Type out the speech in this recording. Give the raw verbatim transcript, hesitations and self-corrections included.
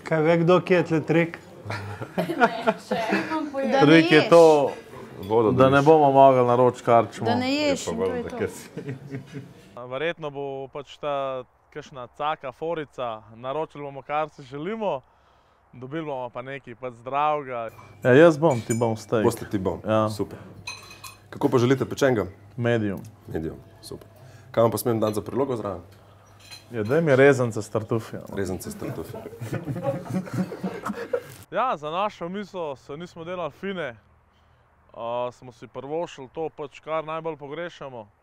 Kaj ve kdo, kje je tle trik? Ne, še. Trik je to, da ne bomo mogli naročiti karčmo. Da ne ješ in to je to. Verjetno bo pač ta kakšna caka, forica, naročili bomo, kar si želimo, dobili bomo pa nekaj pač zdravega. Ja, jaz bom, ti bom steak. Boste ti bom, super. Kako pa želite pečenega? Medium. Medium, super. Kaj vam pa smem dati za prilogo zraven? Ja, daj mi rezance s tartufijo. Rezance s tartufijo. Ja, za našo misel se nismo delali fine. Smo si prvošili to, pač kar najbolj pogrešamo.